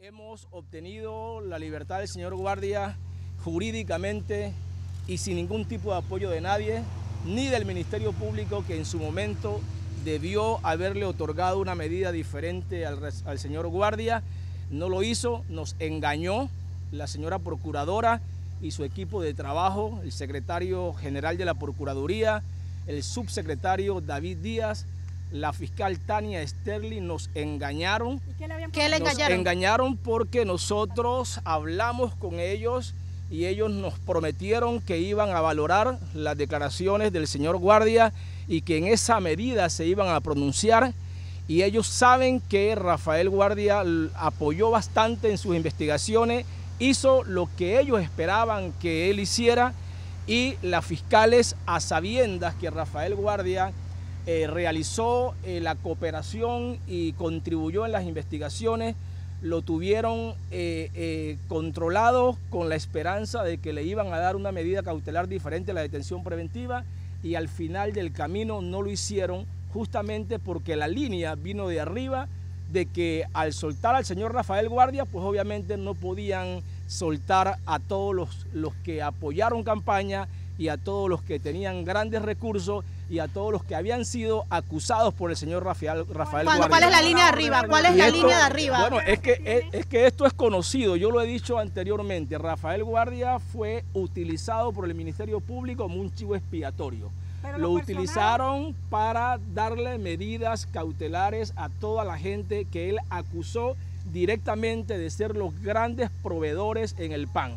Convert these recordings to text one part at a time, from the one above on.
Hemos obtenido la libertad del señor Guardia jurídicamente y sin ningún tipo de apoyo de nadie, ni del Ministerio Público, que en su momento debió haberle otorgado una medida diferente al señor Guardia. No lo hizo, nos engañó la señora Procuradora y su equipo de trabajo, el secretario general de la Procuraduría, el subsecretario David Díaz, la fiscal Tania Sterling, nos engañaron. ¿Qué le engañaron? Nos engañaron porque nosotros hablamos con ellos y ellos nos prometieron que iban a valorar las declaraciones del señor Guardia y que en esa medida se iban a pronunciar. Y ellos saben que Rafael Guardia apoyó bastante en sus investigaciones, hizo lo que ellos esperaban que él hiciera, y las fiscales, a sabiendas que Rafael Guardia realizó la cooperación y contribuyó en las investigaciones, lo tuvieron controlado con la esperanza de que le iban a dar una medida cautelar diferente a la detención preventiva, y al final del camino no lo hicieron, justamente porque la línea vino de arriba, de que al soltar al señor Rafael Guardia, pues obviamente no podían soltar a todos los que apoyaron campaña y a todos los que tenían grandes recursos y a todos los que habían sido acusados por el señor Rafael Guardia. ¿Cuál es la línea de arriba? ¿Cuál es la línea de arriba? Bueno, es que esto es conocido, yo lo he dicho anteriormente. Rafael Guardia fue utilizado por el Ministerio Público como un chivo expiatorio. Lo utilizaron para darle medidas cautelares a toda la gente que él acusó directamente de ser los grandes proveedores en el PAN.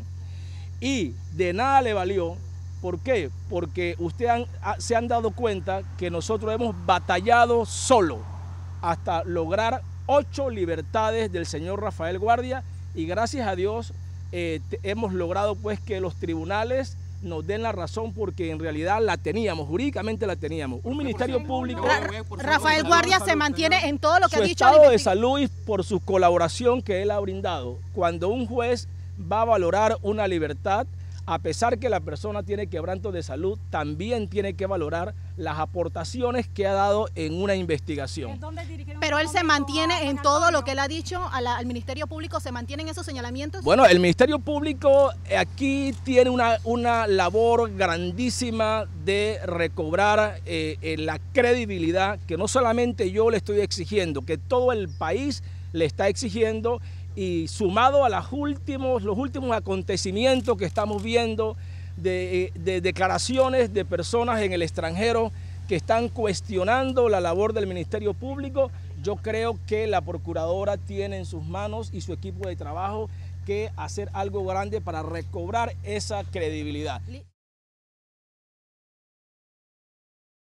Y de nada le valió. ¿Por qué? Porque ustedes se han dado cuenta que nosotros hemos batallado solo hasta lograr 8 libertades del señor Rafael Guardia, y gracias a Dios hemos logrado pues que los tribunales nos den la razón, porque en realidad la teníamos, jurídicamente la teníamos. Un Ministerio Público... Rafael Guardia se mantiene en todo lo que ha dicho. Su estado de salud y por su colaboración que él ha brindado. Cuando un juez va a valorar una libertad, a pesar que la persona tiene quebranto de salud, también tiene que valorar las aportaciones que ha dado en una investigación. Pero él se mantiene en todo lo que él ha dicho al Ministerio Público, ¿se mantienen esos señalamientos? Bueno, el Ministerio Público aquí tiene una labor grandísima de recobrar la credibilidad que no solamente yo le estoy exigiendo, que todo el país le está exigiendo. Y sumado a los últimos acontecimientos que estamos viendo de declaraciones de personas en el extranjero que están cuestionando la labor del Ministerio Público, yo creo que la Procuradora tiene en sus manos y su equipo de trabajo que hacer algo grande para recobrar esa credibilidad.